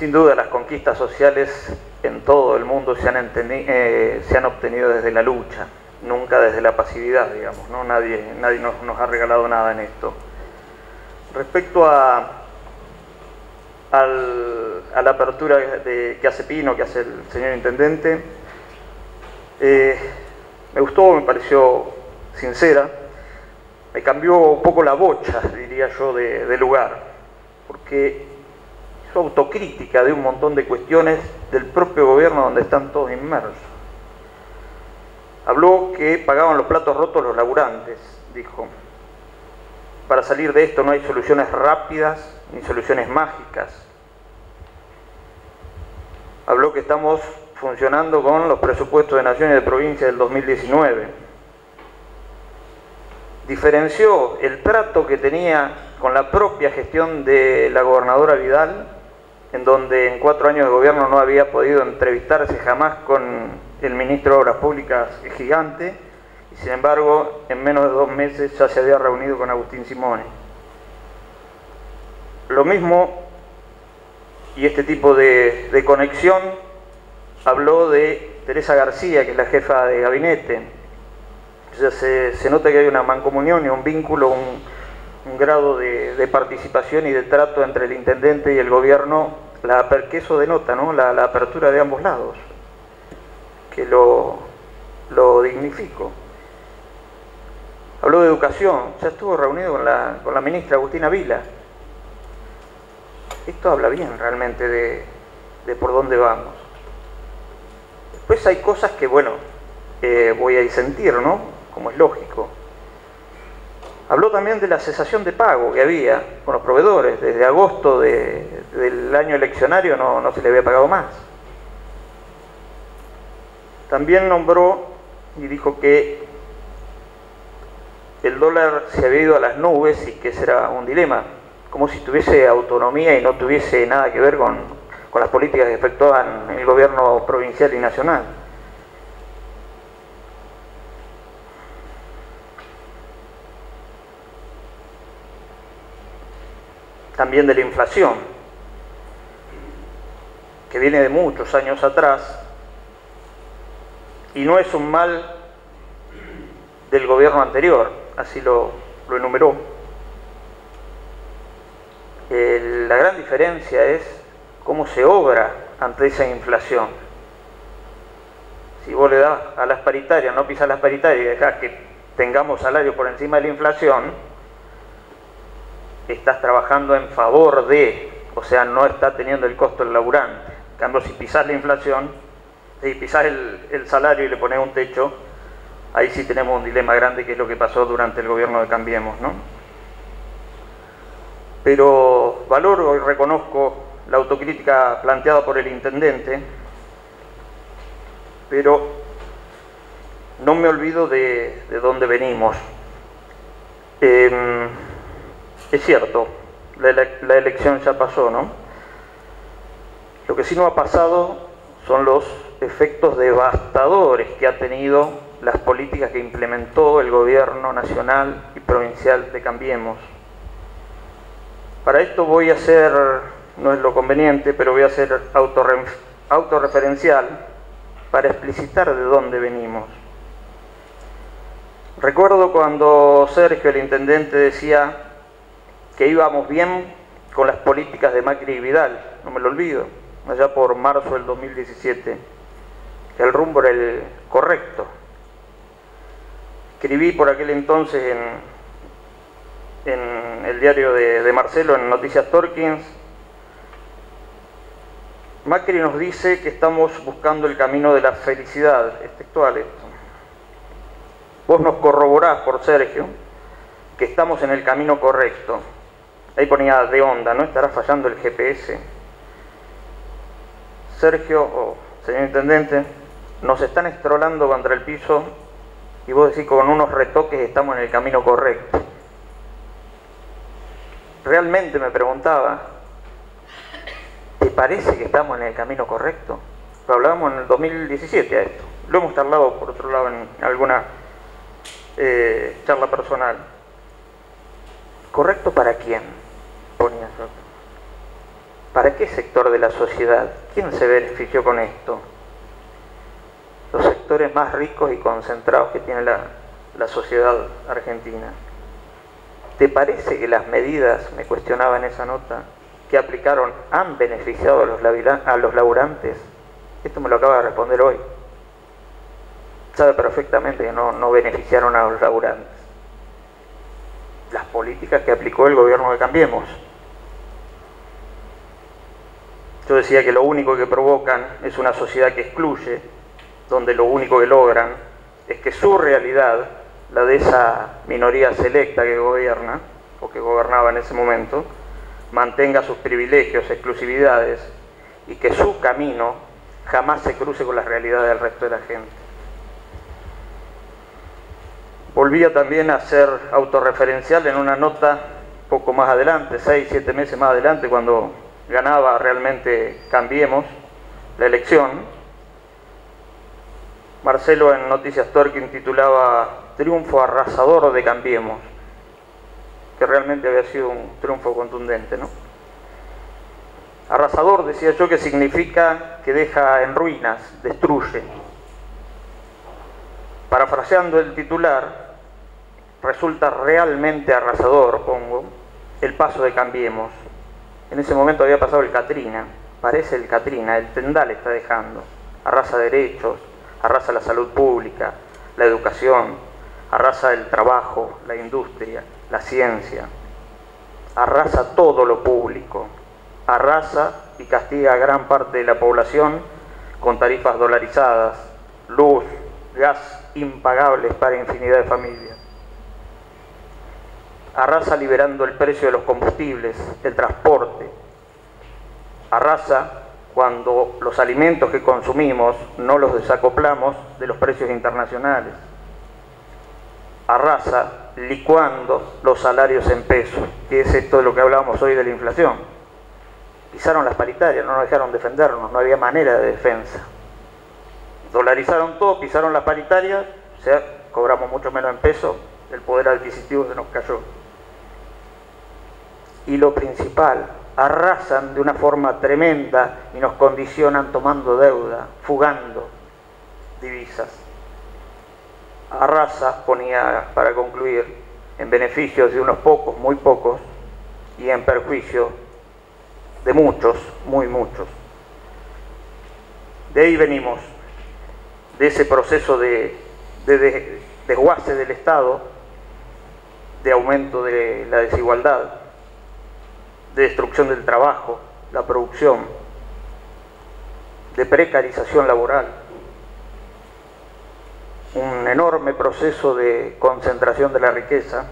Sin duda las conquistas sociales en todo el mundo se han obtenido desde la lucha, nunca desde la pasividad, digamos, ¿no? Nadie nos ha regalado nada en esto. Respecto a la apertura que hace Pino, que hace el señor Intendente, me gustó, me pareció sincera, me cambió un poco la bocha, diría yo, de lugar, porque hizo autocrítica de un montón de cuestiones del propio gobierno donde están todos inmersos. Habló que pagaban los platos rotos los laburantes, dijo. Para salir de esto no hay soluciones rápidas ni soluciones mágicas. Habló que estamos funcionando con los presupuestos de nación y de provincia del 2019. Diferenció el trato que tenía con la propia gestión de la gobernadora Vidal, en donde en 4 años de gobierno no había podido entrevistarse jamás con el ministro de Obras Públicas Gigante, y sin embargo en menos de 2 meses ya se había reunido con Agustín Simone. Lo mismo, y este tipo de conexión, habló de Teresa García, que es la jefa de gabinete. O sea, se nota que hay una mancomunión y un vínculo, un grado de participación y de trato entre el intendente y el gobierno, que eso denota, ¿no? la apertura de ambos lados, que lo dignifico. Habló de educación, ya estuvo reunido con la ministra Agustina Vila. Esto habla bien realmente de por dónde vamos. Después hay cosas que, bueno, voy a disentir, ¿no? Como es lógico. Habló también de la cesación de pago que había con los proveedores. Desde agosto del año eleccionario no se le había pagado más. También nombró y dijo que el dólar se había ido a las nubes y que ese era un dilema, como si tuviese autonomía y no tuviese nada que ver con las políticas que efectuaban el gobierno provincial y nacional. También de la inflación, que viene de muchos años atrás y no es un mal del gobierno anterior, así lo enumeró. La gran diferencia es cómo se obra ante esa inflación. Si vos le das a las paritarias, no pisas las paritarias y dejás que tengamos salario por encima de la inflación, estás trabajando en favor de, o sea, no está teniendo el costo del laburante. En cambio, si pisás la inflación, si pisás el salario y le ponés un techo, ahí sí tenemos un dilema grande, que es lo que pasó durante el gobierno de Cambiemos, ¿no? Pero valoro y reconozco la autocrítica planteada por el intendente, pero no me olvido de dónde venimos. Es cierto, la elección ya pasó, ¿no? Lo que sí no ha pasado son los efectos devastadores que ha tenido las políticas que implementó el gobierno nacional y provincial de Cambiemos. Para esto voy a hacer, no es lo conveniente, pero voy a ser autorreferencial para explicitar de dónde venimos. Recuerdo cuando Sergio, el intendente, decía que íbamos bien con las políticas de Macri y Vidal, no me lo olvido, allá por marzo del 2017, que el rumbo era el correcto. Escribí por aquel entonces en el diario de Marcelo, en Noticias Torkins: Macri nos dice que estamos buscando el camino de la felicidad. Es textual esto. Vos nos corroborás, por Sergio, que estamos en el camino correcto. Ahí ponía de onda, ¿no? Estará fallando el GPS. Sergio, señor intendente, nos están estrolando contra el piso y vos decís con unos retoques estamos en el camino correcto. Realmente me preguntaba, ¿te parece que estamos en el camino correcto? Lo hablábamos en el 2017 a esto. Lo hemos charlado, por otro lado, en alguna charla personal. ¿Correcto para quién? Ponía yo. ¿Para qué sector de la sociedad? ¿Quién se benefició con esto? Los sectores más ricos y concentrados que tiene la sociedad argentina. ¿Te parece que las medidas, me cuestionaba en esa nota, que aplicaron han beneficiado a los laburantes? Esto me lo acaba de responder hoy. Sabe perfectamente que no beneficiaron a los laburantes. Las políticas que aplicó el gobierno de Cambiemos. Yo decía que lo único que provocan es una sociedad que excluye, donde lo único que logran es que su realidad, la de esa minoría selecta que gobierna, o que gobernaba en ese momento, mantenga sus privilegios, exclusividades, y que su camino jamás se cruce con la realidad del resto de la gente. Volvía también a ser autorreferencial en una nota poco más adelante, 6, 7 meses más adelante, cuando ganaba realmente Cambiemos la elección. Marcelo en Noticias Torquín titulaba "Triunfo arrasador de Cambiemos", que realmente había sido un triunfo contundente, ¿no? Arrasador, decía yo, que significa que deja en ruinas, destruye. Parafraseando el titular, resulta realmente arrasador, pongo, el paso de Cambiemos. En ese momento había pasado el Katrina, parece el Katrina, el tendal está dejando. Arrasa derechos, arrasa la salud pública, la educación, arrasa el trabajo, la industria, la ciencia, arrasa todo lo público, arrasa y castiga a gran parte de la población con tarifas dolarizadas, luz, gas impagables para infinidad de familias. Arrasa liberando el precio de los combustibles, el transporte. Arrasa cuando los alimentos que consumimos no los desacoplamos de los precios internacionales. Arrasa licuando los salarios en pesos, que es esto de lo que hablábamos hoy de la inflación. Pisaron las paritarias, no nos dejaron defendernos, no había manera de defensa. Dolarizaron todo, pisaron las paritarias, o sea, cobramos mucho menos en pesos, el poder adquisitivo se nos cayó. Y lo principal, arrasan de una forma tremenda y nos condicionan tomando deuda, fugando divisas. Arrasa, ponía para concluir, en beneficios de unos pocos, muy pocos, y en perjuicio de muchos, muy muchos. De ahí venimos, de ese proceso de desguace del Estado, de aumento de la desigualdad, de destrucción del trabajo, la producción, de precarización laboral, un enorme proceso de concentración de la riqueza,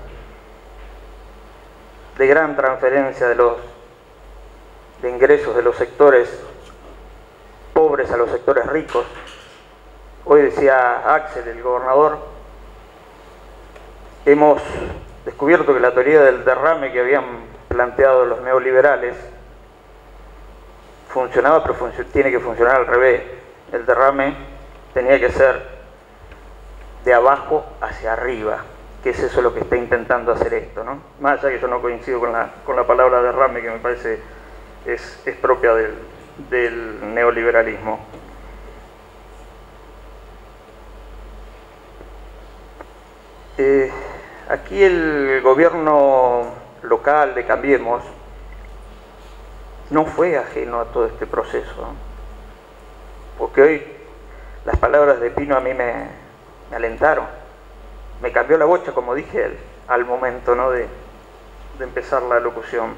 de gran transferencia de ingresos de los sectores pobres a los sectores ricos. Hoy decía Axel, el gobernador, hemos descubierto que la teoría del derrame que habían planteado los neoliberales funcionaba, pero tiene que funcionar al revés. El derrame tenía que ser de abajo hacia arriba, que es eso lo que está intentando hacer esto, ¿no? Más allá que yo no coincido con la palabra derrame, que me parece es propia del neoliberalismo. Aquí el gobierno local de Cambiemos no fue ajeno a todo este proceso, ¿no? Porque hoy las palabras de Pino a mí me alentaron, me cambió la bocha, como dije al momento, ¿no?, de empezar la locución.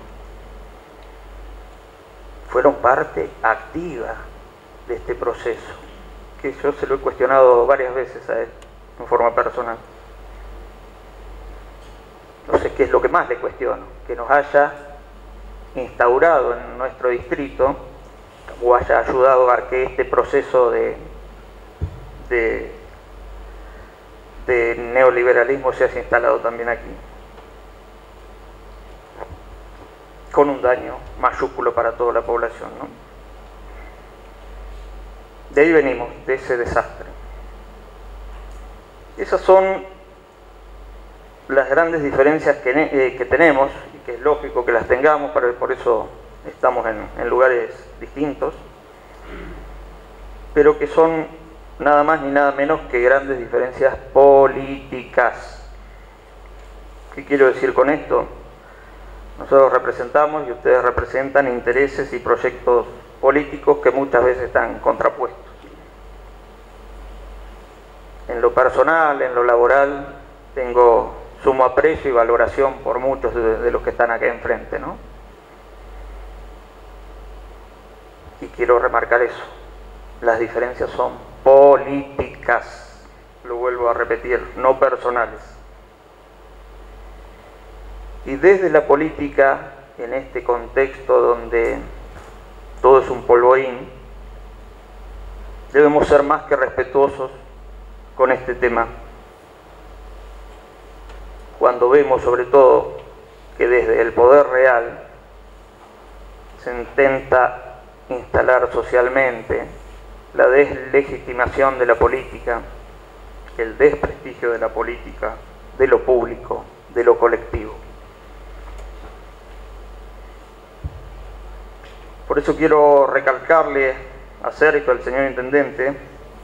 Fueron parte activa de este proceso, que yo se lo he cuestionado varias veces a él, en forma personal. No sé qué es lo que más le cuestiono, que nos haya instaurado en nuestro distrito o haya ayudado a que este proceso de neoliberalismo se haya instalado también aquí, con un daño mayúsculo para toda la población, ¿no? De ahí venimos, de ese desastre. Esas son las grandes diferencias que tenemos, y que es lógico que las tengamos, por eso estamos en lugares distintos, pero que son nada más ni nada menos que grandes diferencias políticas. ¿Qué quiero decir con esto? Nosotros representamos y ustedes representan intereses y proyectos políticos que muchas veces están contrapuestos. En lo personal, en lo laboral, tengo sumo aprecio y valoración por muchos de los que están acá enfrente, ¿no? Y quiero remarcar eso. Las diferencias son políticas, lo vuelvo a repetir, no personales. Y desde la política, en este contexto donde todo es un polvorín, debemos ser más que respetuosos con este tema. Cuando vemos sobre todo que desde el poder real se intenta instalar socialmente la deslegitimación de la política, el desprestigio de la política, de lo público, de lo colectivo. Por eso quiero recalcarle acerca al señor Intendente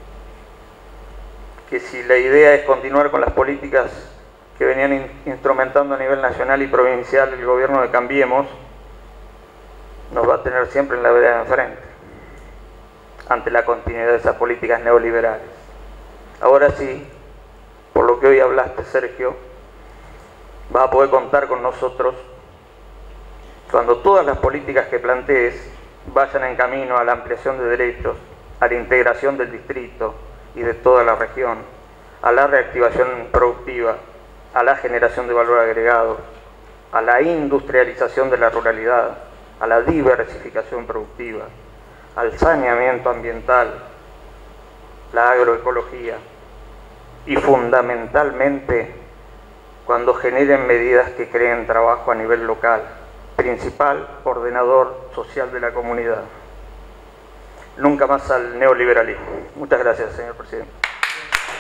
que si la idea es continuar con las políticas que venían instrumentando a nivel nacional y provincial el gobierno de Cambiemos, nos va a tener siempre en la vereda de enfrente, ante la continuidad de esas políticas neoliberales. Ahora sí, por lo que hoy hablaste, Sergio, vas a poder contar con nosotros cuando todas las políticas que plantees vayan en camino a la ampliación de derechos, a la integración del distrito y de toda la región, a la reactivación productiva, a la generación de valor agregado, a la industrialización de la ruralidad, a la diversificación productiva, al saneamiento ambiental, la agroecología y fundamentalmente cuando generen medidas que creen trabajo a nivel local, principal ordenador social de la comunidad. Nunca más al neoliberalismo. Muchas gracias, señor presidente.